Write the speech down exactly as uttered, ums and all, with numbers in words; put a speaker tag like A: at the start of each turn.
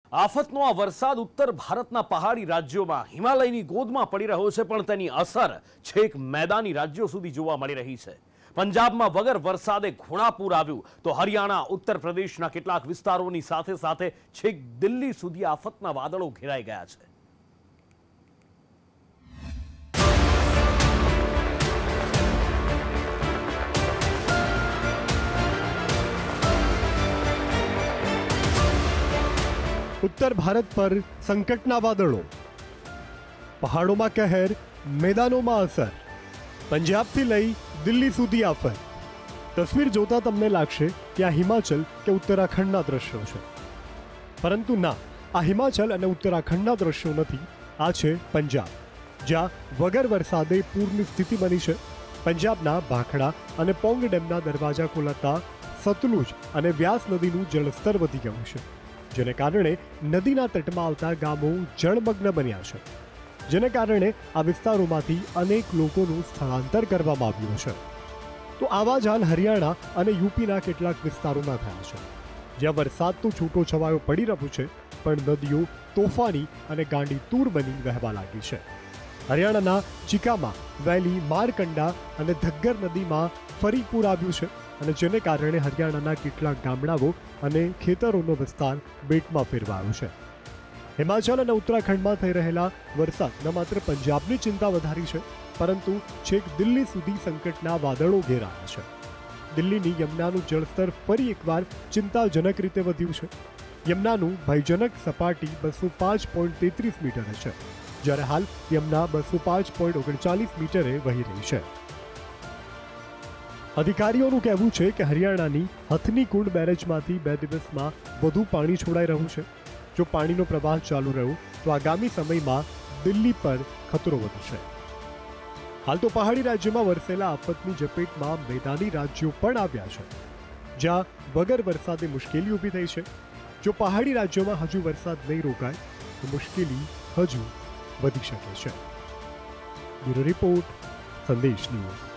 A: આફતનો આ વરસાદ ઉત્તર ભારતના પહાડી રાજ્યોમાં હિમાલયની ગોદમાં પડી રહ્યો છે, પણ તેની અસર છેક મેદાની રાજ્યો સુધી જોવા મળી રહી છે. પંજાબમાં વગર વરસાદે ઘોડાપૂર આવ્યું તો હરિયાણા, ઉત્તર પ્રદેશના કેટલાક વિસ્તારોની સાથે સાથે છેક દિલ્હી સુધી આફતના વાદળો ઘેરાઈ ગયા છે.
B: उत्तर भारत पर संकटना वादळो, पहाड़ों कहर, मैदानों में असर, पंजाब थी लई दिल्ही सुधी आफत. तस्वीर जोता तमने लागशे कि आ हिमाचल के उत्तराखंडना दृश्यो छे, परंतु ना, आ हिमाचल अने उत्तराखंडना दृश्यो नथी. आ छे पंजाब, ज्यां वगर वरसादे पूરની સ્થિતિ बनी છે. पंजाबना भाखड़ा અને પોંગ ડેમના દરવાજા ખોલાતા સતલુજ અને વ્યાસ નદીનું જળસ્તર વધી ગયું છે, જેને કારણે નદીના તટમાં આવતા ગામો જળમગ્ન બન્યા છે, જેને કારણે આ વિસ્તારોમાંથી અનેક લોકોનું સ્થળાંતર કરવામાં આવ્યું છે. તો આવા જ હાલ હરિયાણા અને યુપીના કેટલાક વિસ્તારોમાં થયા છે, જ્યાં વરસાદ તો છૂટો છવાયો પડી રહ્યો છે, પણ નદીઓ તોફાની અને ગાંડી તૂર બની વહેવા લાગી છે. હરિયાણાના ચિકામાં વહેલી મારકંડા અને ધગ્ગર નદીમાં ફરી પૂર આવ્યું છે, અને જેને કારણે હરિયાણાના કેટલાક ગામડાઓ અને ખેતરોનો વિસ્તાર બેટમાં ફેરવાયો છે. હિમાચલ અને ઉત્તરાખંડમાં થઈ રહેલા વરસાદ ન માત્ર પંજાબની ચિંતા વધારી છે, પરંતુ છેક દિલ્હી સુધી સંકટના વાદળો ઘેરાયા છે. દિલ્હીની યમુનાનું જળસ્તર ફરી એકવાર ચિંતાજનક રીતે વધ્યું છે. યમુનાનું ભયજનક સપાટી બસો પાંચ પોઈન્ટ તેત્રીસ મીટરે છે, જ્યારે હાલ યમુના બસો પાંચ પોઈન્ટ ઓગણચાલીસ મીટરે વહી રહી છે. અધિકારીઓનું કહેવું છે કે હરિયાણાની હથની કુંડ બેરેજમાંથી બે દિવસમાં વધુ પાણી છોડાઈ રહ્યું છે. જો પાણીનો પ્રવાહ ચાલુ રહ્યો તો આગામી સમયમાં દિલ્હી પર ખતરો વધશે. હાલ તો પહાડી રાજ્યમાં વરસેલા આફતની ઝપેટમાં મેદાની રાજ્યો પણ આવ્યા છે, જ્યાં વગર વરસાદે મુશ્કેલી ઊભી થઈ છે. જો પહાડી રાજ્યોમાં હજુ વરસાદ નહીં રોકાય તો મુશ્કેલી હજુ વધી શકે છે. Bureau report, Sandesh news.